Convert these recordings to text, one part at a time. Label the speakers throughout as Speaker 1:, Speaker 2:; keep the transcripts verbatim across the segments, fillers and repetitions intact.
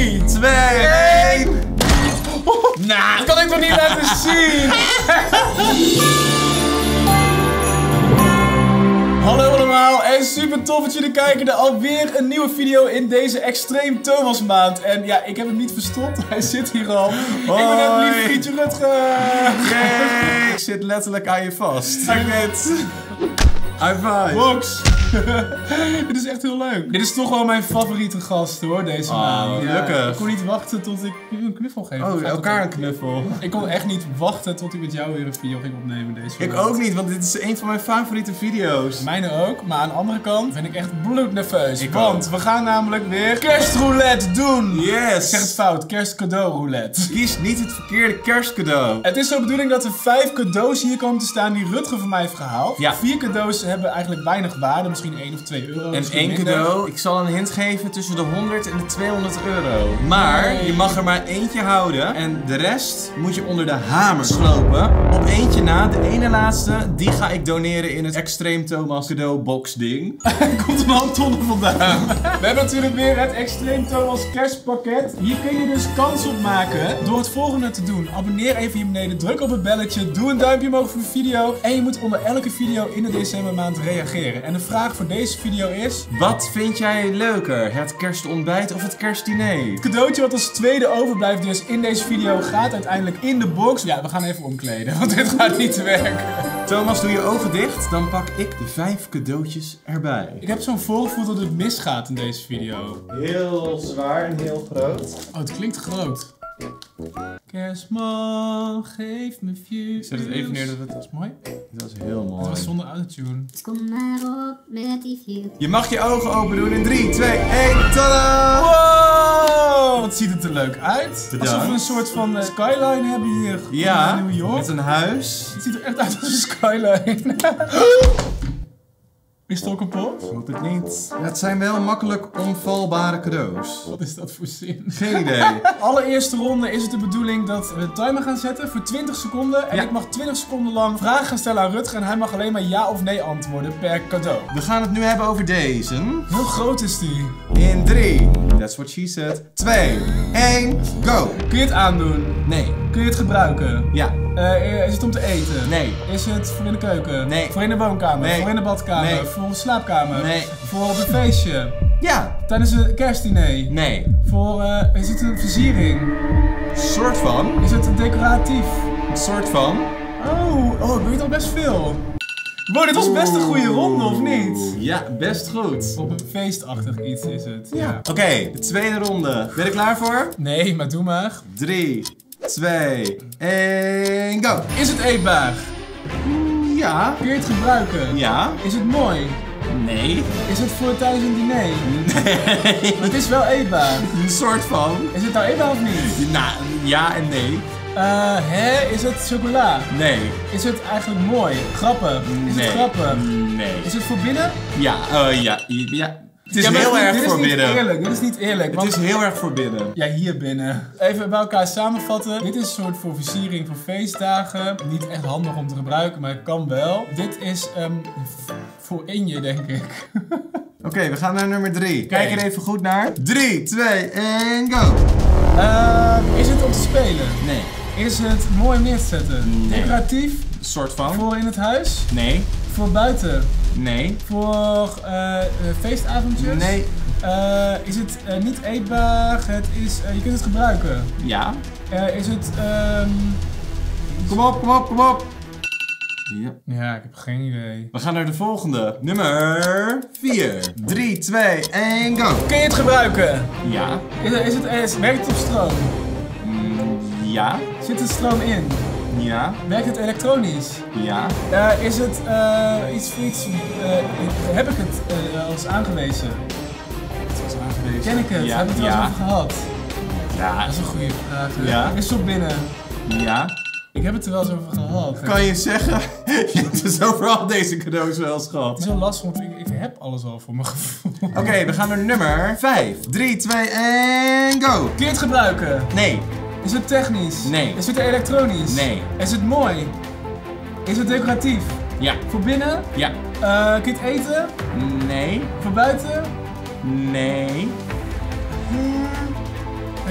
Speaker 1: drie, twee, één.
Speaker 2: Nou, dat kan ik toch niet laten zien? Hallo allemaal en super tof dat jullie kijken naar alweer een nieuwe video in deze Extreme Thomas maand. En ja, ik heb hem niet verstopt, hij zit hier al.
Speaker 1: Hoi.
Speaker 2: Ik ben het lief vriendje Rutger.
Speaker 1: Yay, ik zit letterlijk aan je vast.
Speaker 2: Dank het.
Speaker 1: High five.
Speaker 2: Box. Dit is echt heel leuk. Dit is toch wel mijn favoriete gast hoor, deze
Speaker 1: Oh,
Speaker 2: maand.
Speaker 1: gelukkig.
Speaker 2: Ik kon niet wachten tot ik u een knuffel geef.
Speaker 1: Oh, elkaar een knuffel.
Speaker 2: Ik kon echt niet wachten tot ik met jou weer een video ging opnemen deze
Speaker 1: Ik
Speaker 2: maand.
Speaker 1: ook niet, want dit is een van mijn favoriete video's.
Speaker 2: Mijne ook, maar aan de andere kant ben ik echt bloednerveus.
Speaker 1: Ik
Speaker 2: want
Speaker 1: ook.
Speaker 2: we gaan namelijk weer kerstroulette doen.
Speaker 1: Yes.
Speaker 2: Ik zeg het fout, kerstcadeauroulette.
Speaker 1: Kies niet het verkeerde kerstcadeau.
Speaker 2: Het is zo de bedoeling dat er vijf cadeaus hier komen te staan die Rutger voor mij heeft gehaald.
Speaker 1: Ja.
Speaker 2: Vier cadeaus hebben eigenlijk weinig waarde, misschien één of twee euro.
Speaker 1: En
Speaker 2: misschien
Speaker 1: één
Speaker 2: minder.
Speaker 1: cadeau, ik zal een hint geven tussen de honderd en de tweehonderd euro. Maar
Speaker 2: Nee.
Speaker 1: je mag er maar eentje houden en de rest moet je onder de hamer slopen. Op eentje na, de ene laatste, die ga ik doneren in het Extreme Thomas cadeaubox ding.
Speaker 2: Komt een handtonne vandaan. We hebben natuurlijk weer het Extreme Thomas kerstpakket. Hier kun je dus kans op maken door het volgende te doen. Abonneer even hier beneden, druk op het belletje, doe een duimpje omhoog voor de video. En je moet onder elke video in de decembermaand reageren. En de vraag voor deze video is...
Speaker 1: Wat vind jij leuker, het kerstontbijt of het kerstdiner?
Speaker 2: Het cadeautje wat als tweede overblijft dus in deze video gaat uiteindelijk in de box. Ja, we gaan even omkleden, want dit gaat niet werken.
Speaker 1: Thomas, doe je ogen dicht, dan pak ik de vijf cadeautjes erbij.
Speaker 2: Ik heb zo'n voorgevoel dat het misgaat in deze video.
Speaker 1: Heel zwaar en heel groot.
Speaker 2: Oh, het klinkt groot. Kerstman, geef me views.
Speaker 1: Zet het even neer dat het...
Speaker 2: Dat is mooi.
Speaker 1: Dat is heel
Speaker 2: Dat
Speaker 1: mooi.
Speaker 2: was zonder autotune.
Speaker 3: Kom maar op met die view.
Speaker 1: Je mag je ogen open doen in drie, twee, één, tada!
Speaker 2: Wow! Wat ziet het er leuk uit.
Speaker 1: Bedankt.
Speaker 2: Alsof we een soort van eh, skyline hebben hier.
Speaker 1: Ja,
Speaker 2: in New York.
Speaker 1: met een huis.
Speaker 2: Het ziet er echt uit als een skyline. Is het al kapot?
Speaker 1: Hoop het niet. Ja, het zijn wel makkelijk onvalbare cadeaus.
Speaker 2: Wat is dat voor zin?
Speaker 1: Geen idee.
Speaker 2: Allereerste ronde is het de bedoeling dat we de timer gaan zetten voor twintig seconden. En
Speaker 1: Ja.
Speaker 2: ik mag twintig seconden lang vragen gaan stellen aan Rutger. En hij mag alleen maar ja of nee antwoorden per cadeau.
Speaker 1: We gaan het nu hebben over deze.
Speaker 2: Hoe groot is die?
Speaker 1: In drie, that's what she said. twee, één, go!
Speaker 2: Kun je het aandoen?
Speaker 1: Nee.
Speaker 2: Kun je het gebruiken?
Speaker 1: Ja.
Speaker 2: Eh, is het om te eten?
Speaker 1: Nee.
Speaker 2: Is het voor in de keuken?
Speaker 1: Nee.
Speaker 2: Voor in de woonkamer?
Speaker 1: Nee.
Speaker 2: Voor in de badkamer?
Speaker 1: Nee.
Speaker 2: Voor de slaapkamer?
Speaker 1: Nee.
Speaker 2: Voor op een feestje?
Speaker 1: Ja.
Speaker 2: Tijdens een kerstdiner?
Speaker 1: Nee.
Speaker 2: Voor, eh, is het een versiering?
Speaker 1: Soort van.
Speaker 2: Is het een decoratief?
Speaker 1: Een soort van.
Speaker 2: Oh, oh, ik weet al best veel. Wow, dit was best een goede ronde, of niet?
Speaker 1: Ja, best goed.
Speaker 2: Op een feestachtig iets is het.
Speaker 1: Ja. Oké, de tweede ronde. Ben je er klaar voor?
Speaker 2: Nee, maar doe maar.
Speaker 1: drie, twee, één, go!
Speaker 2: Is het eetbaar?
Speaker 1: Ja.
Speaker 2: Kun je het gebruiken?
Speaker 1: Ja.
Speaker 2: Is het mooi?
Speaker 1: Nee.
Speaker 2: Is het voor tijdens een diner?
Speaker 1: Nee.
Speaker 2: Het is wel eetbaar.
Speaker 1: Een soort van.
Speaker 2: Is het nou eetbaar of niet?
Speaker 1: Nou, ja en nee.
Speaker 2: Eh, hè? Is het chocola?
Speaker 1: Nee.
Speaker 2: Is het eigenlijk mooi? Grappen? Is
Speaker 1: Nee.
Speaker 2: het grappen?
Speaker 1: Nee.
Speaker 2: Is het voor binnen?
Speaker 1: Ja, eh ja, ja. Het is
Speaker 2: Ja, maar
Speaker 1: heel
Speaker 2: dit-
Speaker 1: erg
Speaker 2: dit
Speaker 1: voor
Speaker 2: is niet
Speaker 1: binnen.
Speaker 2: eerlijk. Dit is niet eerlijk.
Speaker 1: Het
Speaker 2: want-
Speaker 1: is heel erg voor binnen.
Speaker 2: Ja, hier binnen. Even bij elkaar samenvatten. Dit is een soort voor versiering voor feestdagen. Niet echt handig om te gebruiken, maar het kan wel. Dit is ehm, v- voor in je, denk ik.
Speaker 1: Oké, we gaan naar nummer drie. Kijk
Speaker 2: Oké.
Speaker 1: er even goed naar. drie, twee, één, go!
Speaker 2: Eh, is het om te spelen?
Speaker 1: Nee.
Speaker 2: Is het mooi om neer te zetten?
Speaker 1: Nee.
Speaker 2: Decoratief?
Speaker 1: Een soort van.
Speaker 2: Voor in het huis?
Speaker 1: Nee.
Speaker 2: Voor buiten?
Speaker 1: Nee.
Speaker 2: Voor eh, eh, feestavondjes?
Speaker 1: Nee.
Speaker 2: Eh, is het eh, niet eetbaar? Het is, eh, je kunt het gebruiken.
Speaker 1: Ja.
Speaker 2: Eh, is het... ehm,
Speaker 1: Kom op, kom op, kom op. Ja.
Speaker 2: Ja, ik heb geen idee.
Speaker 1: We gaan naar de volgende. Nummer vier. drie, twee, één, go!
Speaker 2: Kun je het gebruiken?
Speaker 1: Ja.
Speaker 2: Is, is het, is, werkt het op stroom?
Speaker 1: Mm, ja.
Speaker 2: Zit er stroom in?
Speaker 1: Ja.
Speaker 2: Werkt het elektronisch?
Speaker 1: Ja.
Speaker 2: Eh, is het eh, iets voor iets... eh, heb ik het eh, al eens aangewezen?
Speaker 1: Het was aangewezen.
Speaker 2: Ken ik het?
Speaker 1: Ja.
Speaker 2: Heb ik het er al
Speaker 1: Ja.
Speaker 2: eens over gehad?
Speaker 1: Ja.
Speaker 2: Dat is een goede vraag. hè?
Speaker 1: Ja.
Speaker 2: Is het op binnen?
Speaker 1: Ja.
Speaker 2: Ik heb het er wel eens over gehad.
Speaker 1: Kan je zeggen? Je hebt dus overal deze cadeaus wel eens
Speaker 2: Het
Speaker 1: gehad.
Speaker 2: is wel lastig, want ik, ik heb alles al voor mijn gevoel.
Speaker 1: Oké, we gaan naar nummer vijf. drie, twee, één, go!
Speaker 2: Kun je het gebruiken?
Speaker 1: Nee.
Speaker 2: Is het technisch?
Speaker 1: Nee.
Speaker 2: Is het elektronisch?
Speaker 1: Nee.
Speaker 2: Is het mooi? Is het decoratief?
Speaker 1: Ja.
Speaker 2: Voor binnen?
Speaker 1: Ja.
Speaker 2: Eh, kun je het eten?
Speaker 1: Nee.
Speaker 2: Voor buiten?
Speaker 1: Nee.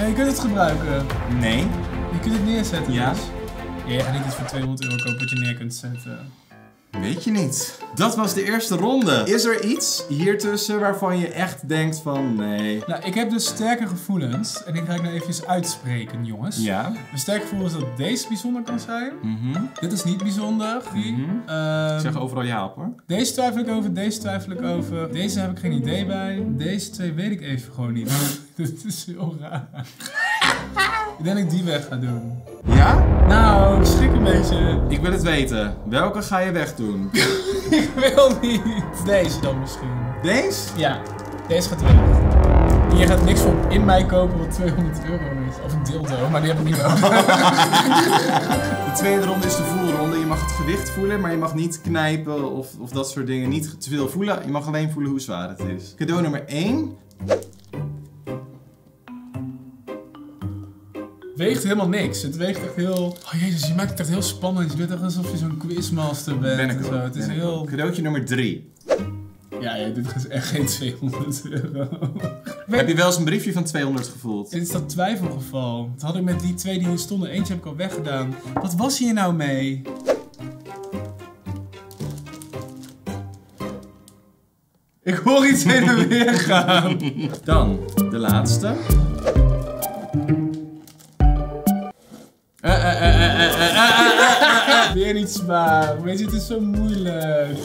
Speaker 2: Ja, je kunt het gebruiken.
Speaker 1: Nee.
Speaker 2: Je kunt het neerzetten.
Speaker 1: Ja.
Speaker 2: Dus. Ja, je gaat niet iets voor tweehonderd euro kopen wat je neer kunt zetten.
Speaker 1: Weet je niet. Dat was de eerste ronde. Is er iets hiertussen waarvan je echt denkt van nee?
Speaker 2: Nou, ik heb dus sterke gevoelens. En die ga ik nou even uitspreken, jongens.
Speaker 1: Ja.
Speaker 2: Mijn sterke gevoel is dat deze bijzonder kan zijn.
Speaker 1: Mhm.
Speaker 2: Dit is niet bijzonder. Die.
Speaker 1: Mhm.
Speaker 2: Ehm,
Speaker 1: Ik zeg overal ja op hoor.
Speaker 2: Deze twijfel ik over, deze twijfel ik over. Deze heb ik geen idee bij. Deze twee weet ik even gewoon niet. Dit is heel raar. Ik denk dat ik die weg ga doen.
Speaker 1: Ja?
Speaker 2: Nou, ik schrik een beetje.
Speaker 1: Ik wil het weten. Welke ga je wegdoen?
Speaker 2: Ik wil niet. Deze dan misschien.
Speaker 1: Deze?
Speaker 2: Ja, deze gaat weg. Je gaat niks voor in mij kopen wat tweehonderd euro is. Of een dildo, maar die heb ik niet nodig.
Speaker 1: De tweede ronde is de voelronde. Je mag het gewicht voelen, maar je mag niet knijpen of, of dat soort dingen. Niet te veel voelen. Je mag alleen voelen hoe zwaar het is. Cadeau nummer één.
Speaker 2: Weegt helemaal niks. Het weegt echt heel... Oh jezus, je maakt het echt heel spannend. Je doet echt alsof je zo'n quizmaster bent.
Speaker 1: Ben ik
Speaker 2: en
Speaker 1: ook.
Speaker 2: zo. Het is
Speaker 1: Ben ik
Speaker 2: heel...
Speaker 1: ook. Cadeautje nummer drie.
Speaker 2: Ja, ja, dit is echt geen tweehonderd euro.
Speaker 1: Heb je wel eens een briefje van tweehonderd gevoeld?
Speaker 2: Dit is dat twijfelgeval. Dat had ik met die twee die hier stonden. Eentje heb ik al weggedaan. Wat was hier nou mee? Ik hoor iets heen en weer gaan.
Speaker 1: Dan de laatste.
Speaker 2: Uh, uh, uh, uh, uh, uh, uh, uh. Weer niet zwaar. Weet je, het is zo moeilijk.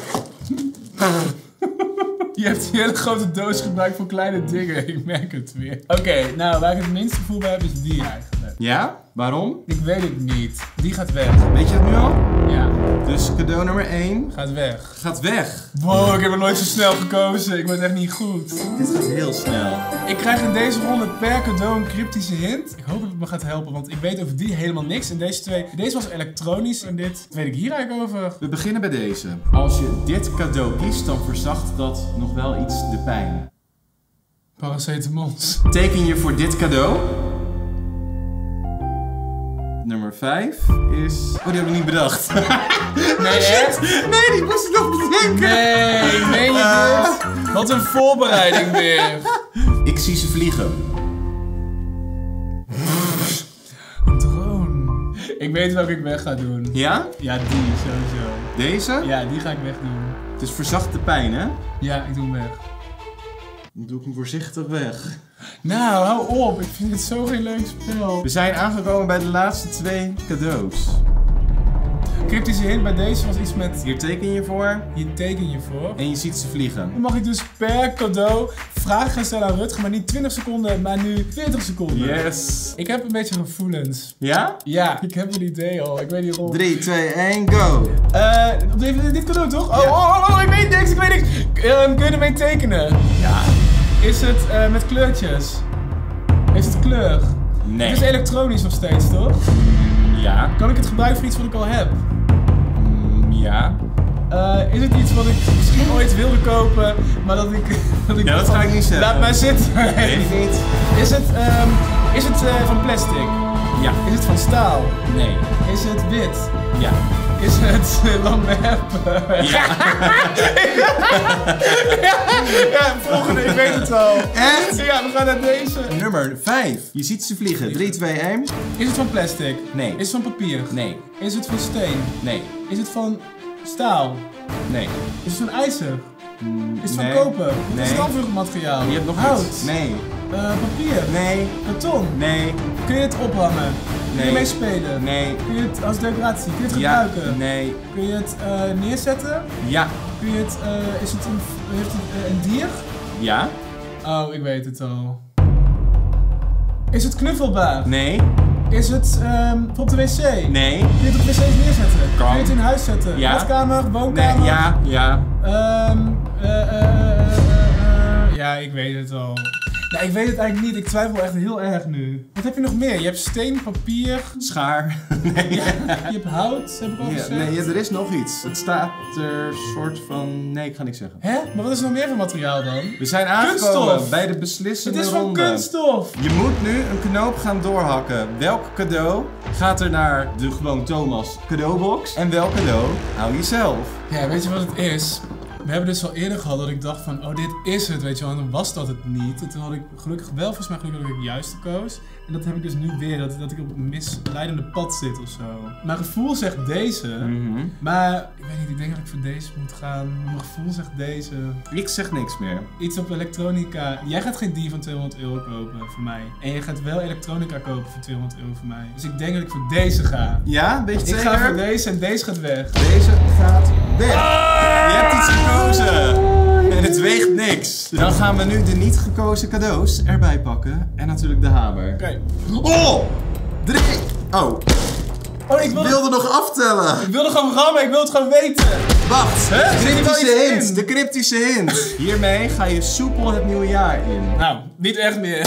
Speaker 2: Je hebt die hele grote doos gebruikt voor kleine dingen. Ik merk het weer. Oké, okay, nou waar ik het minste gevoel bij heb is die eigenlijk.
Speaker 1: Ja? Waarom?
Speaker 2: Ik weet het niet. Die gaat weg.
Speaker 1: Weet je het nu al?
Speaker 2: Ja.
Speaker 1: Dus cadeau nummer één
Speaker 2: Gaat weg.
Speaker 1: gaat weg.
Speaker 2: Wow, ik heb er nooit zo snel gekozen. Ik ben echt niet goed.
Speaker 1: Dit gaat heel snel.
Speaker 2: Ik krijg in deze ronde per cadeau een cryptische hint. Ik hoop dat het me gaat helpen, want ik weet over die helemaal niks. En deze twee, deze was elektronisch en dit weet ik hier eigenlijk over.
Speaker 1: We beginnen bij deze. Als je dit cadeau kiest, dan verzacht dat nog wel iets de pijn.
Speaker 2: Paracetamols.
Speaker 1: Teken je voor dit cadeau? Nummer vijf is... Oh, die hebben we niet bedacht.
Speaker 2: Nee, echt?
Speaker 1: Nee, die moest ik nog bedenken.
Speaker 2: Nee, meen je dit? Wat een voorbereiding weer.
Speaker 1: Ik zie ze vliegen.
Speaker 2: Een drone. Ik weet welke ik weg ga doen.
Speaker 1: Ja?
Speaker 2: Ja, die sowieso.
Speaker 1: Deze?
Speaker 2: Ja, die ga ik wegdoen.
Speaker 1: Het is verzacht de pijn, hè?
Speaker 2: Ja, ik doe hem weg.
Speaker 1: Dan doe ik hem voorzichtig weg.
Speaker 2: Nou, hou op. Ik vind het zo geen leuk spel.
Speaker 1: We zijn aangekomen bij de laatste twee cadeaus.
Speaker 2: Cryptische hint bij deze was iets met...
Speaker 1: Hier teken je voor
Speaker 2: Hier teken je voor.
Speaker 1: en je ziet ze vliegen.
Speaker 2: Dan mag ik dus per cadeau vragen gaan stellen aan Rutger, maar niet twintig seconden, maar nu veertig seconden.
Speaker 1: Yes.
Speaker 2: Ik heb een beetje gevoelens.
Speaker 1: Ja?
Speaker 2: Ja, ik heb een idee al. Ik weet niet waarom.
Speaker 1: drie, twee, één, go.
Speaker 2: Eh, uh, dit cadeau toch? Oh,
Speaker 1: Ja.
Speaker 2: oh, oh, oh, ik weet niks, ik weet niks. Um, kun je ermee tekenen?
Speaker 1: Ja.
Speaker 2: Is het uh, met kleurtjes? Heeft het kleur?
Speaker 1: Nee.
Speaker 2: Het is elektronisch nog steeds, toch?
Speaker 1: Ja.
Speaker 2: Kan ik het gebruiken voor iets wat ik al heb?
Speaker 1: Mm, ja.
Speaker 2: Uh, is het iets wat ik misschien ooit wilde kopen, maar dat ik... dat ik
Speaker 1: Ja, dat ga ik niet zeggen.
Speaker 2: Laat mij zitten.
Speaker 1: Weet ik niet.
Speaker 2: Is het, um, is het uh, van plastic?
Speaker 1: Ja.
Speaker 2: Is het van staal?
Speaker 1: Nee.
Speaker 2: Is het wit?
Speaker 1: Ja.
Speaker 2: Is het uh, lamberp?
Speaker 1: Ja.
Speaker 2: ja, ja, volgende, ik weet het al.
Speaker 1: Echt?
Speaker 2: Ja, we gaan naar deze.
Speaker 1: Nummer vijf. Je ziet ze vliegen. drie, twee, één.
Speaker 2: Is het van plastic?
Speaker 1: Nee.
Speaker 2: Is het van papier?
Speaker 1: Nee.
Speaker 2: Is het van steen?
Speaker 1: Nee.
Speaker 2: Is het van staal?
Speaker 1: Nee.
Speaker 2: Is het van ijzer?
Speaker 1: Mm,
Speaker 2: Is het
Speaker 1: nee.
Speaker 2: van koper? Wat
Speaker 1: Nee.
Speaker 2: is het dan voor materiaal?
Speaker 1: Je hebt nog
Speaker 2: hout.
Speaker 1: iets. Nee.
Speaker 2: Uh, papier.
Speaker 1: Nee.
Speaker 2: Karton.
Speaker 1: Nee.
Speaker 2: Kun je het ophangen? Kun je
Speaker 1: Nee.
Speaker 2: ermee spelen?
Speaker 1: Nee.
Speaker 2: Kun je het als decoratie? Kun je het
Speaker 1: Ja.
Speaker 2: gebruiken?
Speaker 1: Nee.
Speaker 2: Kun je het uh, neerzetten?
Speaker 1: Ja.
Speaker 2: Kun je het, uh, is het een, heeft het uh, een dier?
Speaker 1: Ja.
Speaker 2: Oh, ik weet het al. Is het knuffelbaar?
Speaker 1: Nee.
Speaker 2: Is het um, voor op de wc?
Speaker 1: Nee.
Speaker 2: Kun je het op wc's neerzetten?
Speaker 1: Kan.
Speaker 2: Kun je het in huis zetten?
Speaker 1: Ja.
Speaker 2: Badkamer, woonkamer?
Speaker 1: Nee. Ja. Ja.
Speaker 2: Um, uh, uh, uh, uh, ja, ik weet het al. Nou, ik weet het eigenlijk niet. Ik twijfel echt heel erg nu. Wat heb je nog meer? Je hebt steen, papier.
Speaker 1: Schaar. Nee.
Speaker 2: Ja, je hebt hout, heb ik al
Speaker 1: Ja,
Speaker 2: gezegd.
Speaker 1: nee, ja, er is nog iets. Het staat er soort van... Nee, ik ga niks zeggen.
Speaker 2: Hè? Maar wat is er nog meer voor materiaal dan?
Speaker 1: We zijn aangekomen
Speaker 2: Kunststof.
Speaker 1: bij de
Speaker 2: Het
Speaker 1: beslissende
Speaker 2: is van
Speaker 1: ronde.
Speaker 2: kunststof.
Speaker 1: Je moet nu een knoop gaan doorhakken. Welk cadeau gaat er naar de gewoon Thomas cadeaubox? En welk cadeau hou je zelf?
Speaker 2: Ja, weet je wat het is? We hebben dus al eerder gehad dat ik dacht van, oh dit is het, weet je wel. En dan was dat het niet. En toen had ik gelukkig wel, volgens mij gelukkig dat ik het juiste koos. En dat heb ik dus nu weer, dat, dat ik op een misleidende pad zit of zo. Mijn gevoel zegt deze.
Speaker 1: Mm-hmm.
Speaker 2: Maar ik weet niet, ik denk dat ik voor deze moet gaan. Mijn gevoel zegt deze.
Speaker 1: Ik zeg niks meer.
Speaker 2: Iets op elektronica. Jij gaat geen die van tweehonderd euro kopen voor mij. En je gaat wel elektronica kopen voor tweehonderd euro voor mij. Dus ik denk dat ik voor deze ga.
Speaker 1: Ja, een beetje
Speaker 2: Ik
Speaker 1: zeker?
Speaker 2: ga voor deze en deze gaat weg.
Speaker 1: Deze gaat weg. Je hebt iets gekozen. En het weegt niks. Dan gaan we nu de niet gekozen cadeaus erbij pakken. En natuurlijk de hamer.
Speaker 2: Oké.
Speaker 1: Oh! Drie! Oh,
Speaker 2: Oh, ik
Speaker 1: ik
Speaker 2: wilde,
Speaker 1: wilde nog aftellen.
Speaker 2: ik wilde gewoon rammen, ik wil het gewoon weten.
Speaker 1: Wacht,
Speaker 2: Hè?
Speaker 1: de
Speaker 2: Zit er wel
Speaker 1: cryptische
Speaker 2: iets
Speaker 1: hint.
Speaker 2: in?
Speaker 1: De cryptische hint. Hiermee ga je soepel het nieuwe jaar in.
Speaker 2: Nou, niet echt meer.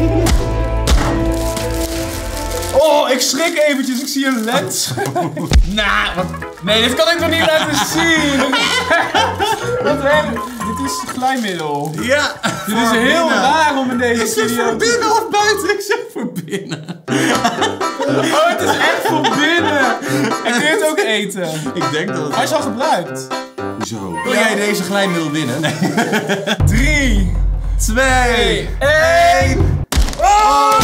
Speaker 2: Oh, ik schrik eventjes, ik zie een lens. Nou, wat... Nee, dit kan ik nog niet laten zien. Wat erg. Dit is glijmiddel.
Speaker 1: Ja,
Speaker 2: Dit is heel raar om in deze
Speaker 1: Is het
Speaker 2: video
Speaker 1: voor
Speaker 2: te...
Speaker 1: binnen of buiten? Ik zeg voor binnen.
Speaker 2: Oh, het is echt voor binnen. En kun je het ook eten?
Speaker 1: Ik denk dat het...
Speaker 2: Hij is al gebruikt.
Speaker 1: Hoezo? Wil jij deze glijmiddel winnen? Nee.
Speaker 2: Drie.
Speaker 1: Twee.
Speaker 2: één. Oh!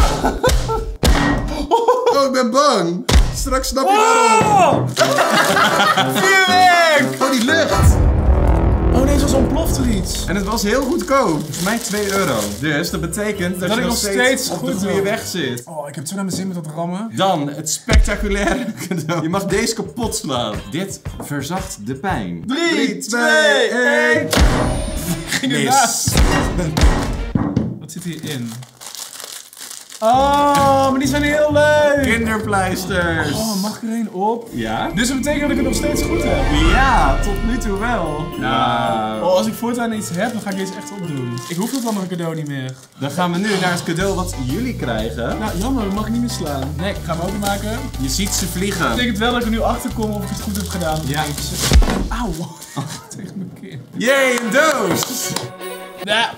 Speaker 1: Oh, ik ben bang. Straks snap je waarom.
Speaker 2: Oh! Vuurwerk!
Speaker 1: Oh, die lucht.
Speaker 2: Oh nee, zoals ontploft er iets.
Speaker 1: En het was heel goedkoop. Volgens mij twee euro. Dus dat betekent dat,
Speaker 2: Dat
Speaker 1: je
Speaker 2: ik
Speaker 1: nog
Speaker 2: nog
Speaker 1: steeds,
Speaker 2: steeds
Speaker 1: op de
Speaker 2: goed
Speaker 1: goede
Speaker 2: doe.
Speaker 1: weg zit.
Speaker 2: Oh, ik heb zo naar mijn zin met dat rammen.
Speaker 1: Dan het spectaculaire cadeau. Je mag deze kapot slaan. Dit verzacht de pijn.
Speaker 2: Drie, twee, één. Ging ernaast.
Speaker 1: Mis.
Speaker 2: Wat zit hierin? Oh, maar die zijn heel leuk.
Speaker 1: Kinderpleisters.
Speaker 2: Oh, mag ik er één op?
Speaker 1: Ja?
Speaker 2: Dus dat betekent dat ik het nog steeds goed heb.
Speaker 1: Ja, tot nu toe wel. Nou.
Speaker 2: Oh, als ik voortaan iets heb, dan ga ik deze echt opdoen. Ik hoef dat andere cadeau niet meer.
Speaker 1: Dan gaan we nu naar het cadeau wat jullie krijgen.
Speaker 2: Nou, jammer, dat mag ik niet meer slaan. Nee, ik ga hem openmaken.
Speaker 1: Je ziet ze vliegen.
Speaker 2: Dat betekent wel dat ik er nu achter kom of ik het goed heb gedaan.
Speaker 1: Ja.
Speaker 2: Auw. Tegen mijn kin.
Speaker 1: Jee, een doos.
Speaker 2: Ja.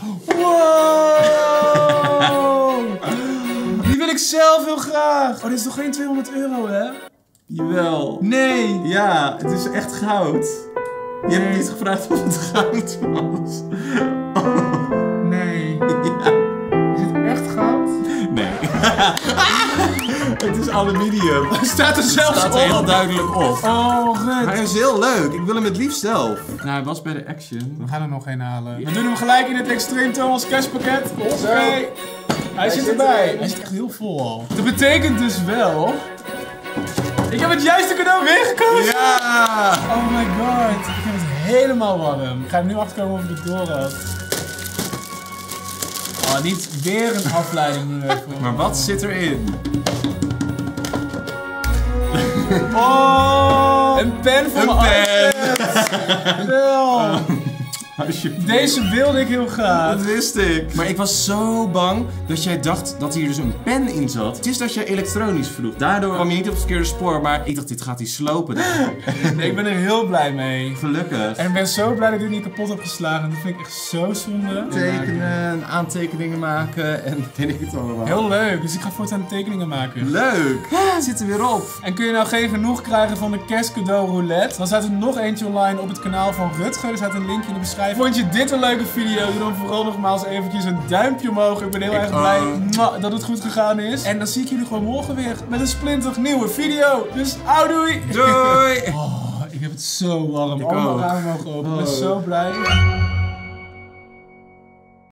Speaker 2: Wow. Die wil ik zelf heel graag. Oh, dit is toch geen tweehonderd euro, hè?
Speaker 1: Jawel.
Speaker 2: Nee.
Speaker 1: Ja, het is echt goud. Je hebt
Speaker 2: Nee.
Speaker 1: niet gevraagd of het goud was.
Speaker 2: Nee.
Speaker 1: Ja.
Speaker 2: Is het echt goud?
Speaker 1: Nee. Het is aluminium.
Speaker 2: Het staat er zelfs
Speaker 1: staat er
Speaker 2: op.
Speaker 1: heel duidelijk op.
Speaker 2: Oh,
Speaker 1: Maar
Speaker 2: Rut.
Speaker 1: hij is heel leuk. Ik wil hem het liefst zelf. Nou, hij was bij de Action.
Speaker 2: We gaan er nog een halen. We doen hem gelijk in het Extreme Thomas cashpakket. Oké. Hij zit erbij. Hij zit echt heel vol al. Dat betekent dus wel... Ik heb het juiste cadeau weer gekozen.
Speaker 1: Ja!
Speaker 2: Oh my god. Ik heb het helemaal warm. Ik ga er nu achterkomen of ik het door had. Oh, niet weer een afleiding nu even.
Speaker 1: Maar wat zit erin?
Speaker 2: Oh! Een pen voor
Speaker 1: Een
Speaker 2: mijn
Speaker 1: pen.
Speaker 2: iPad. Wel.
Speaker 1: Alsjeblieft.
Speaker 2: Deze wilde ik heel graag.
Speaker 1: Dat wist ik. Maar ik was zo bang dat jij dacht dat hier dus een pen in zat. Het is dat je elektronisch vroeg. Daardoor kwam je niet op het verkeerde spoor. Maar ik dacht, dit gaat hij slopen.
Speaker 2: Nee, ik ben er heel blij mee.
Speaker 1: Gelukkig.
Speaker 2: En ik ben zo blij dat ik dit niet kapot heb geslagen. Dat vind ik echt zo zonde.
Speaker 1: Tekenen, aantekeningen maken en weet ik het allemaal.
Speaker 2: Heel leuk, dus ik ga voortaan tekeningen maken.
Speaker 1: leuk. Het zit er weer op.
Speaker 2: En kun je nou geen genoeg krijgen van de kerstcadeau roulette? Dan staat er nog eentje online op het kanaal van Rutger. Er staat een linkje in de beschrijving. Vond je dit een leuke video? Doe dan vooral nogmaals eventjes een duimpje omhoog. Ik ben heel
Speaker 1: Ik
Speaker 2: erg
Speaker 1: ook.
Speaker 2: blij mwah, dat het goed gegaan is. En dan zie ik jullie gewoon morgen weer met een splinternieuwe video. Dus houdoei!
Speaker 1: Doei.
Speaker 2: Oh, ik heb het zo warm.
Speaker 1: Ik
Speaker 2: Allemaal
Speaker 1: ook.
Speaker 2: ramen mogen open. Ik ben
Speaker 1: Oh.
Speaker 2: zo blij.